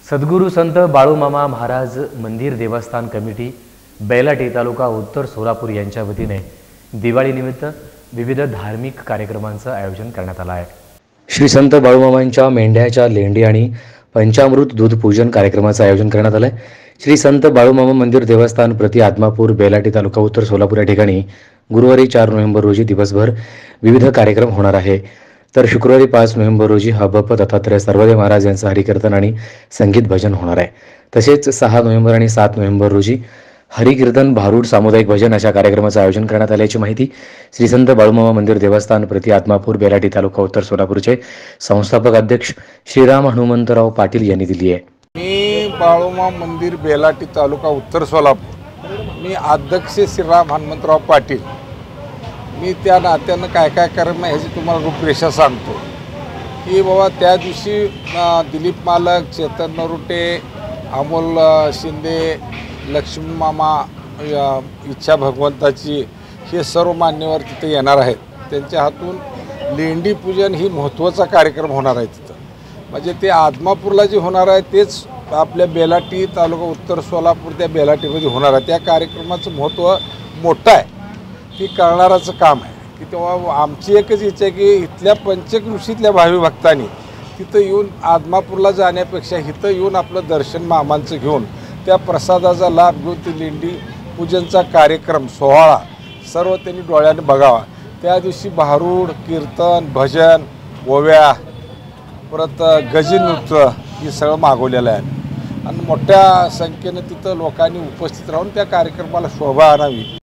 सद्गुरू संत बाळूमामा महाराज मंदिर देवस्थान कमिटी बेलाटी तालुका उत्तर सोलापूर यांच्या वतीने दिवाळीनिमित्त विविध धार्मिक कार्यक्रमांचं आयोजन करण्यात आलं आहे। श्री संत बाळूमामांच्या मेंढ्याच्या लेंडी आणि पंचामृत दूध पूजन कार्यक्रमाचं आयोजन करण्यात आलं आहे। श्री संत बाळूमामा मंदिर देवस्थान प्रति आदमापूर बेलाटी तालुका उत्तर सोलापूर या ठिकाणी गुरुवारी 4 नोव्हेंबर रोजी दिवसभर विविध कार्यक्रम होणार आहे। तर शुक्रवारी 5 नोव्हेंबर रोजी हबप दत्तात्रय सर्वदेव महाराज यांचं हरिकीर्तन आणि संगीत भजन होणार आहे। तसेच 6 नोव्हेंबर आणि 7 नोव्हेंबर रोजी हरिकीर्तन भारूड सामुदायिक भजन अशा कार्यक्रमाचं आयोजन करण्यात आल्याची माहिती श्री संत बाळूमामा मंदिर देवस्थान प्रति आदमापूर बेलाटी तालुका उत्तर सोलापूरचे संस्थापक अध्यक्ष श्रीराम हनुमंतराव पाटील यांनी दिली आहे। मी बाळूमामा मंदिर बेलाटी तालुका उत्तर सोलापूर, मी अध्यक्ष श्रीराम हनुमंतराव पाटील। मी त्या नात्यानं काय कार्यक्रम आहे ह्याची तुम्हाला रूपरेषा सांगतो की बाबा त्या दिवशी दिलीप मालक, चेतन नरुटे, अमोल शिंदे, लक्ष्मी मामा, इच्छा भगवंताची हे सर्व मान्यवर तिथे येणार आहेत। त्यांच्या हातून लेंडी पूजन ही महत्त्वाचा कार्यक्रम होणार आहे तिथं। म्हणजे ते आदमापूरला जे होणार आहे तेच आपल्या बेलाटी तालुका उत्तर सोलापूर त्या बेलाटीमध्ये होणार आहे। त्या कार्यक्रमाचं महत्त्व मोठं आहे, की करणाराचं काम आहे की तेव्हा आमची एकच इच्छा आहे की इथल्या पंचक्रोशीतल्या भावी भक्तांनी तिथं येऊन आदमापूरला जाण्यापेक्षा इथं येऊन आपलं दर्शन मामांचं घेऊन त्या प्रसादाचा लाभ घेऊन ती लेंडी पूजनचा कार्यक्रम सोहळा सर्व त्यांनी डोळ्याने बघावा। त्या दिवशी भारूड, कीर्तन, भजन, ओव्या, परत गजनृत्य हे सगळं मागवलेलं आहे आणि मोठ्या संख्येनं तिथं लोकांनी उपस्थित राहून त्या कार्यक्रमाला शोभा आणावी।